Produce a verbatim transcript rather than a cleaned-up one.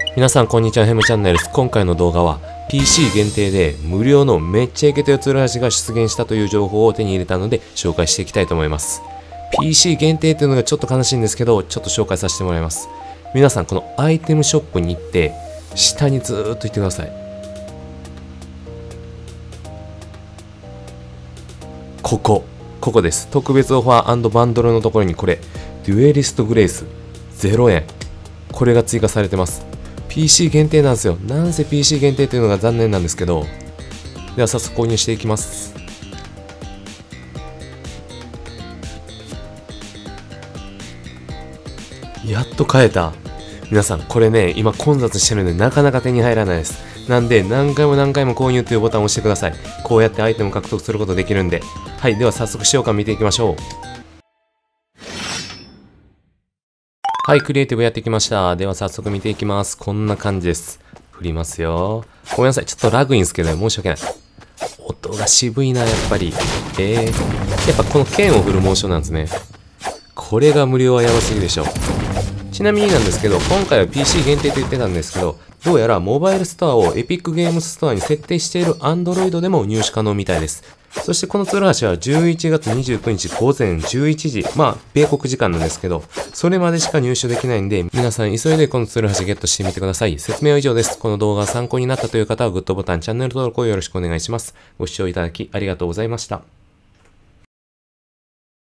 皆さんこんにちは、ヘムチャンネルです。今回の動画は ピーシー 限定で無料のめっちゃイケてるツール橋が出現したという情報を手に入れたので紹介していきたいと思います。ピーシー 限定っていうのがちょっと悲しいんですけど、ちょっと紹介させてもらいます。皆さんこのアイテムショップに行って下にずーっと行ってください。ここ、ここです。特別オファー&バンドルのところにこれ、デュエリストグレイスゼロえん。これが追加されてます。ピーシー 限定なんですよ。なんせ ピーシー 限定というのが残念なんですけど。では早速購入していきます。やっと買えた。皆さんこれね、今混雑してるんでなかなか手に入らないです。なんで何回も何回も購入というボタンを押してください。こうやってアイテム獲得することできるんで。はい、では早速使用感見ていきましょう。はい、クリエイティブやってきました。では早速見ていきます。こんな感じです。振りますよ。ごめんなさい。ちょっとラグいんですけど、申し訳ない。音が渋いな、やっぱり。えー。やっぱこの剣を振るモーションなんですね。これが無料はやばすぎでしょ。ちなみになんですけど、今回は ピーシー 限定と言ってたんですけど、どうやらモバイルストアをエピックゲームストアに設定している Android でも入手可能みたいです。そしてこのツール橋はじゅういちがつにじゅうくにちごぜんじゅういちじ、まあ、米国時間なんですけど、それまでしか入手できないんで、皆さん急いでこのツール橋ゲットしてみてください。説明は以上です。この動画が参考になったという方はグッドボタン、チャンネル登録をよろしくお願いします。ご視聴いただきありがとうございました。